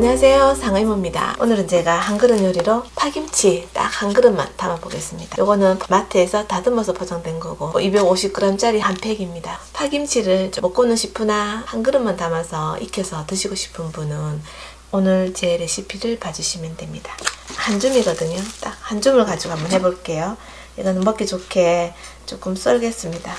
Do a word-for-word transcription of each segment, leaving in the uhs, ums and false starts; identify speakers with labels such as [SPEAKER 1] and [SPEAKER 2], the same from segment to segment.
[SPEAKER 1] 안녕하세요, 상의모입니다. 오늘은 제가 한 그릇 요리로 파김치 딱 한 그릇만 담아 보겠습니다. 요거는 마트에서 다듬어서 포장된 거고 이백오십 그램 짜리 한 팩입니다. 파김치를 먹고는 싶으나 한 그릇만 담아서 익혀서 드시고 싶은 분은 오늘 제 레시피를 봐주시면 됩니다. 한 줌이거든요. 딱 한 줌을 가지고 한번 해볼게요. 이거는 먹기 좋게 조금 썰겠습니다.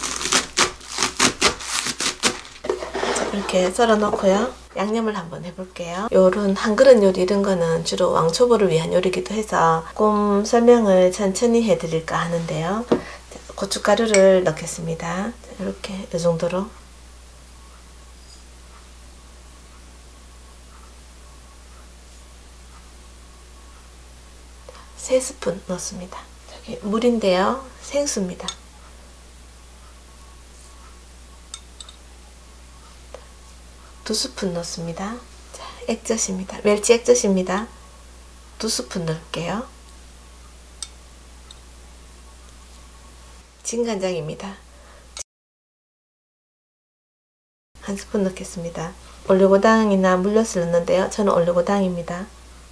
[SPEAKER 1] 자, 이렇게 썰어 놓고요. 양념을 한번 해볼게요. 요런 한 그릇 요리 이런 거는 주로 왕초보를 위한 요리기도 해서 조금 설명을 천천히 해드릴까 하는데요. 고춧가루를 넣겠습니다. 이렇게 이 정도로. 세 스푼 넣습니다. 저기 물인데요. 생수입니다. 두 스푼 넣습니다. 자, 액젓입니다. 멸치 액젓입니다. 두 스푼 넣을게요. 진간장입니다. 한 스푼 넣겠습니다. 올리고당이나 물엿을 넣는데요. 저는 올리고당입니다.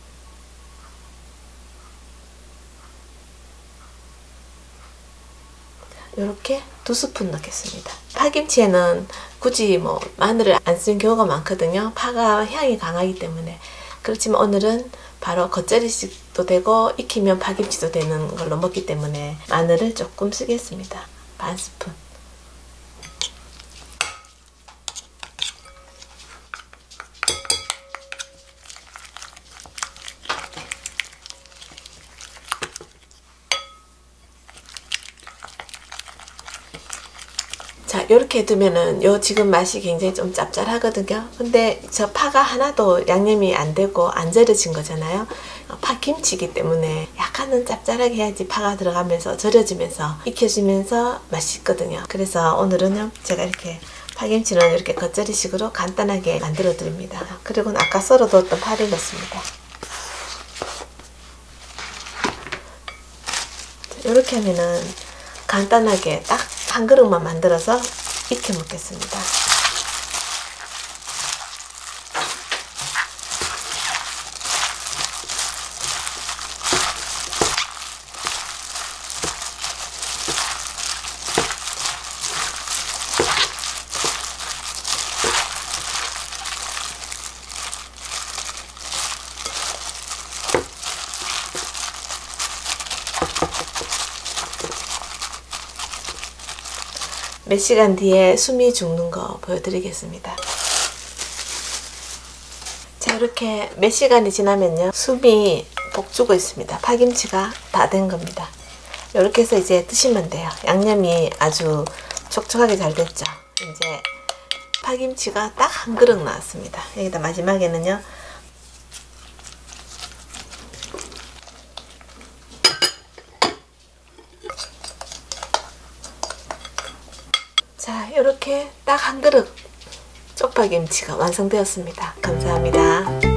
[SPEAKER 1] 이렇게 두 스푼 넣겠습니다. 파김치에는 굳이 뭐 마늘을 안 쓰는 경우가 많거든요. 파가 향이 강하기 때문에. 그렇지만 오늘은 바로 겉절이식도 되고 익히면 파김치도 되는 걸로 먹기 때문에 마늘을 조금 쓰겠습니다. 반 스푼. 자, 요렇게 해두면은 요 지금 맛이 굉장히 좀 짭짤하거든요. 근데 저 파가 하나도 양념이 안 되고 안 절여진 거잖아요. 파김치이기 때문에 약간은 짭짤하게 해야지 파가 들어가면서 절여지면서 익혀지면서 맛있거든요. 그래서 오늘은요, 제가 이렇게 파김치는 이렇게 겉절이식으로 간단하게 만들어 드립니다. 그리고 아까 썰어뒀던 파를 넣습니다. 이렇게 하면은 간단하게 딱 한 그릇만 만들어서 익혀 먹겠습니다. 몇 시간 뒤에 숨이 죽는 거 보여드리겠습니다. 자, 이렇게 몇 시간이 지나면요, 숨이 복주고 있습니다. 파김치가 다 된 겁니다. 이렇게 해서 이제 드시면 돼요. 양념이 아주 촉촉하게 잘 됐죠. 이제 파김치가 딱 한 그릇 나왔습니다. 여기다 마지막에는요, 자, 이렇게 딱 한 그릇 쪽파김치가 완성되었습니다. 감사합니다.